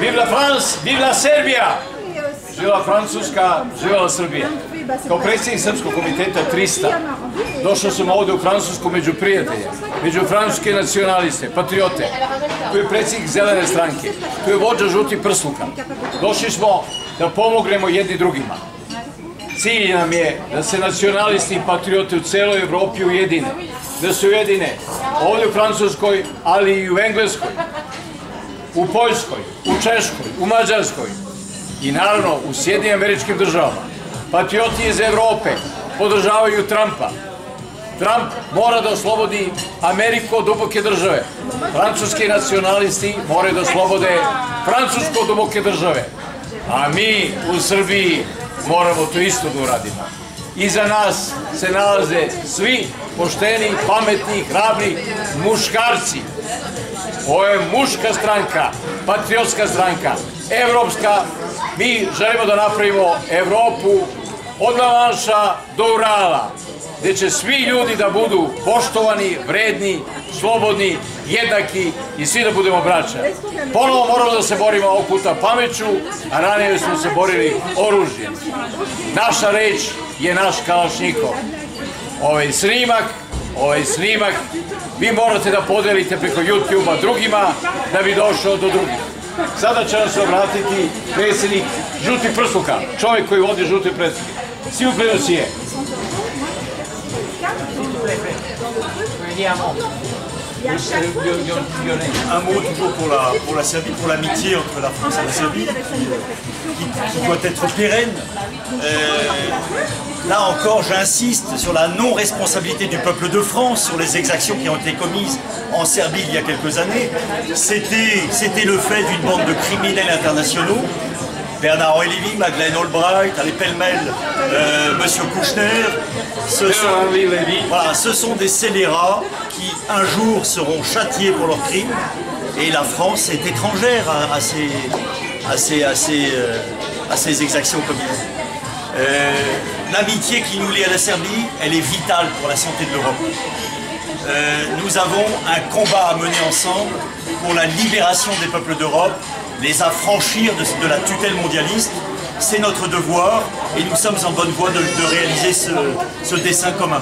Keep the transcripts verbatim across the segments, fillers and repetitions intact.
Vive la France, vive la Serbija! Živjela Francuska, živjela Srbija. Kao predsjednik Srpskog komiteta trista došao sam ovdje u Francusku među prijatelje, među francuske nacionaliste, patriote. Tu je predsjednik Zelene stranke, tu je vođa žutih prsluka. Došli smo da pomognemo jedni drugima. Cilj nam je da se nacionalisti i patriote u celoj Evropi ujedine. Da se ujedine ovdje u Francuskoj, ali i u Engleskoj, u Poljskoj, u Češkoj, u Mađarskoj i naravno u Sjedinjenim Američkim Državama. Patrioti iz Evrope podržavaju Trumpa. Trump mora da oslobodi Ameriku od duboke države. Francuski nacionalisti moraju da oslobode Francusku od duboke države. A mi u Srbiji moramo to isto da uradimo. Iza nas se nalaze svi pošteni, pametni, hrabri muškarci. Ovo je muška stranka, patriotska stranka, evropska. Mi želimo da napravimo Evropu od Lamanša do Urala, gde će svi ljudi da budu poštovani, vredni, slobodni, jednaki i svi da budemo braća. Ponovo moramo da se borimo ovog puta pameću, a ranije smo se borili oružjem. Naša reč je naš kalašnjikov. Ovaj snimak, ovaj snimak, vi morate da podelite preko YouTube-a drugima da bi došao do drugih. Sada će nam se obratiti predsjednik žutih prsluka, čovjek koji vodi žuti prsluke. S'il vous plaît, monsieur. Un mot toujours pour la, pour la Serbie, pour l'amitié entre la France et la Serbie, qui, qui doit être pérenne. Euh, là encore, j'insiste sur la non-responsabilité du peuple de France sur les exactions qui ont été commises en Serbie il y a quelques années. C'était le fait d'une bande de criminels internationaux. Bernard Levy, Madeleine Albright, allez pêle-mêle, euh, Monsieur Kouchner, ce sont, voilà, ce sont des scélérats qui un jour seront châtiés pour leurs crimes, et la France est étrangère à, à, ces, à, ces, à, ces, euh, à ces exactions commises. Euh, L'amitié qui nous lie à la Serbie, elle est vitale pour la santé de l'Europe. Euh, nous avons un combat à mener ensemble pour la libération des peuples d'Europe, les affranchir de, de la tutelle mondialiste. C'est notre devoir et nous sommes en bonne voie de, de réaliser ce, ce dessein commun.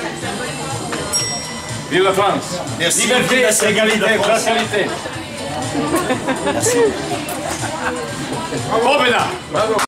Vive la France! Merci. Liberté, égalité, fraternité! Merci. Pobjeda!